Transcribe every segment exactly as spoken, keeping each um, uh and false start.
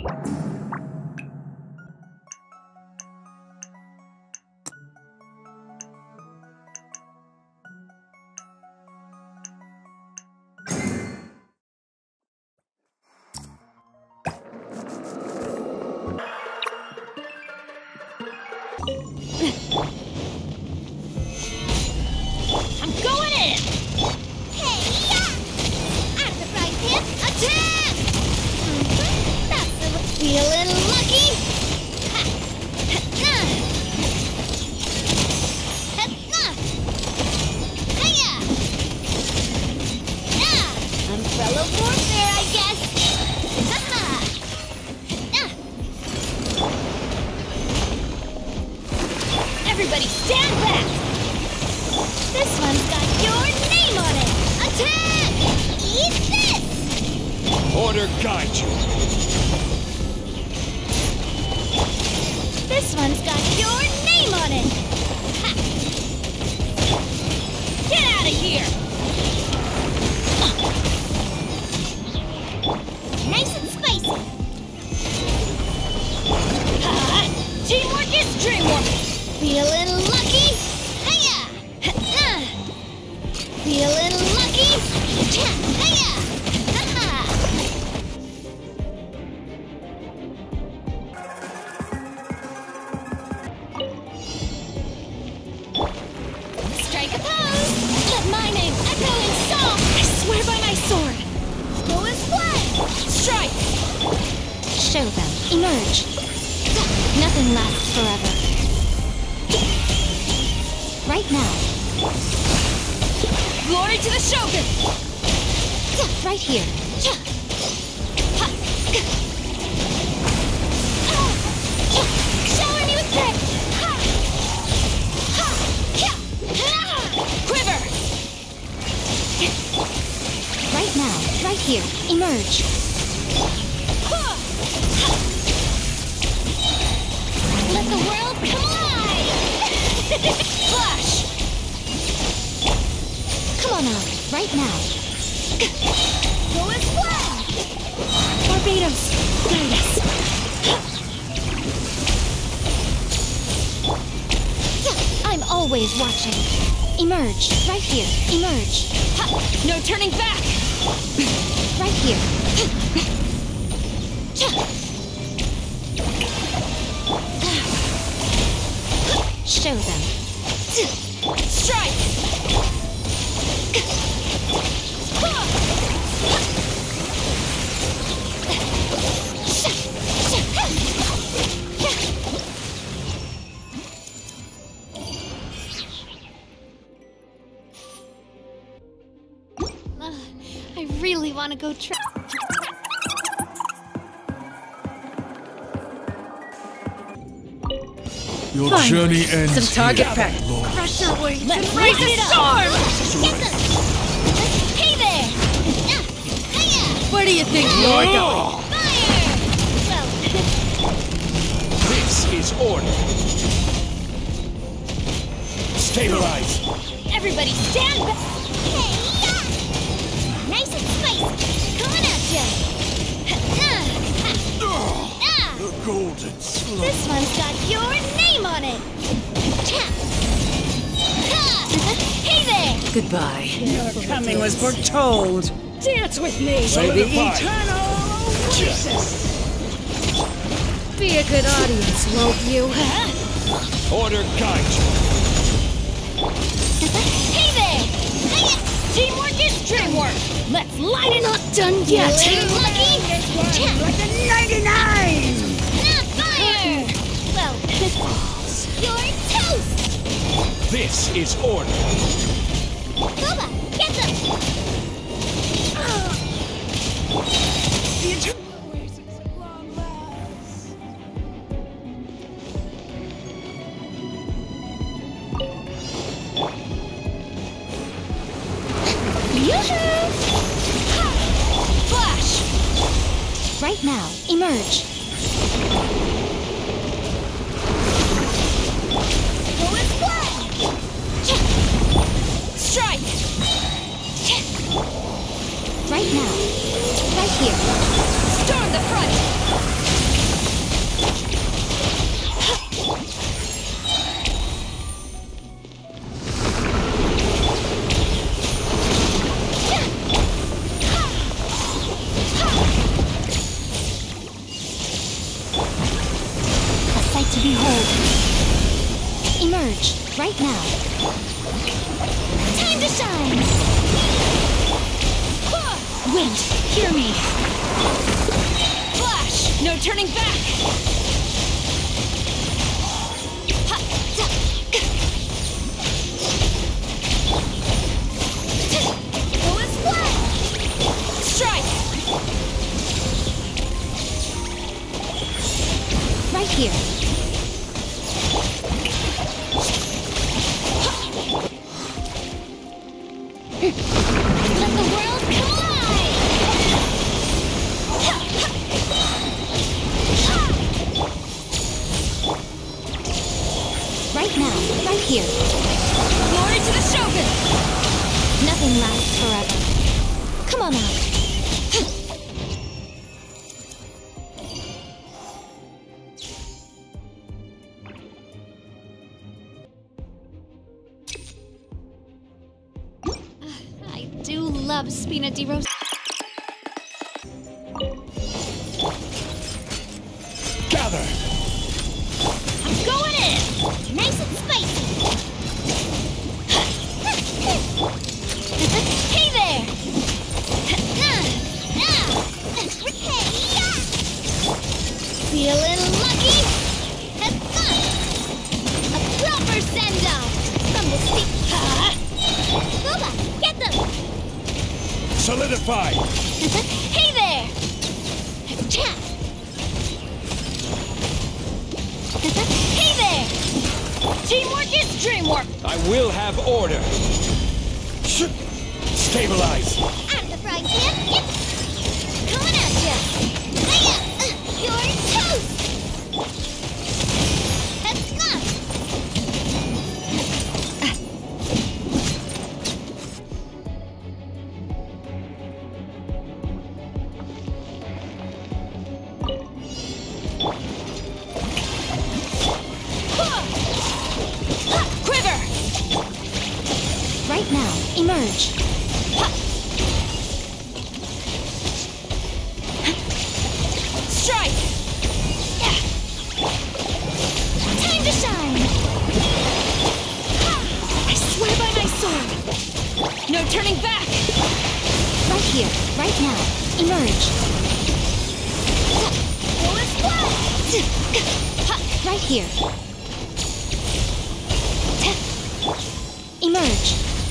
I'm going in! Hey, yeah! Out of the frying pan, attack! Mm-hmm. That's a feeling lucky! Ha! Ha! Ha! Ha! Hiya! Yeah! Umbrella warfare, I guess! Ha-ha! Ah! Everybody stand back! This one's got your name on it! Attack! Eat this! Order guide you. This one's got your name on it! Ha! Get out of here! Nice and spicy! Ha! Teamwork is dreamwork! Feeling lucky? Feeling lucky? Hiya! Ha-ha! Strike a pose! Let my name echo in song! I swear by my sword! Go as blood! Strike! Show them. Emerge. Nothing lasts forever. Right now. Glory to the Shogun! Right here. Shower me with grit! Quiver! Right now, right here. Emerge. Let the world come alive! Flash! Come on out, right now. Go as well! Barbados, guide us. I'm always watching. Emerge, right here, emerge. No turning back! Right here. Show them. Strike! Uh, I really want to go try. Your Fine. journey ends Some target here, practice. Lord. Crush our wings Let's and raise light a it up. storm! Get them! Hey there! Ah, hiya! Where do you think you're going? Fire! Well, This is order. Stabilize. everybody stand back! Hey, yeah! Nice and spicy! Coming at ya! Ah, ha. Ah, The golden slope. this one's got your name on it! Tap! Ha! Hey there! Goodbye. Your coming was foretold. Dance with me, the Solidify. eternal oasis. Be a good audience, won't you? Order guide you. Hey there! Hiya! Teamwork is dreamwork! Let's light it up! Done yet! Feeling lucky? Tap! Like a ninety-nine! Ah, fire! Well, you're toast! This is order. Boba, get them! The eternal oasis at long last. Yoo-hoo! Flash! Right now, emerge. Go as blood! Strike! Right now, right here. Storm the front! to behold. Emerge, right now. Time to shine! Wind, hear me! Flash, no turning back! Go and splat! Strike! Right here. Let the world collide! Right now, right here. Glory to the Shogun! Nothing lasts forever. Come on out. I do love Spina di Rose. Gather! I'm going in! Nice and spicy! Hey there! Feeling lucky? A proper send-off from the steep... Boba, get them! Solidify! Hey there! Chat! Hey there! Teamwork is dreamwork! I will have order! Stabilize! Out of the frying pan! Yep! Coming at ya! Hiya! You're toast! That's not! Quiver! Right now, emerge. Strike! Time to shine! I swear by my sword! No turning back! Right here, right now, emerge. Right here. Emerge.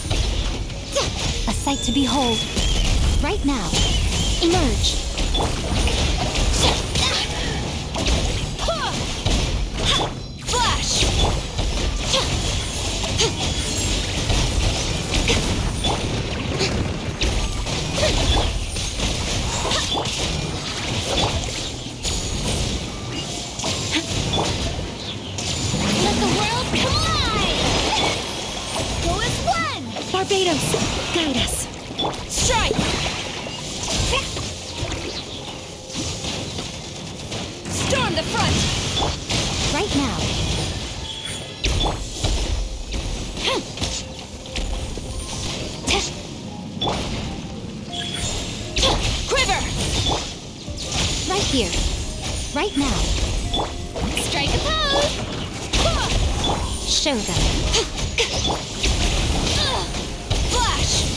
A sight to behold. Right now. Emerge. Flash. Let the world collide! Go as one! Barbados, guide us. Strike! Storm the front! Right now. Quiver! Right here. Right now. Strike a pose! Show them. Flash!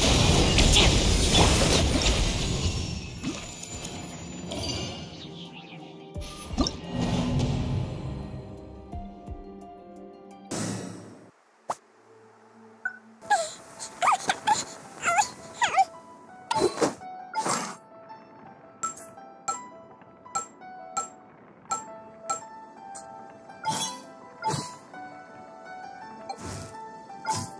You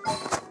Go!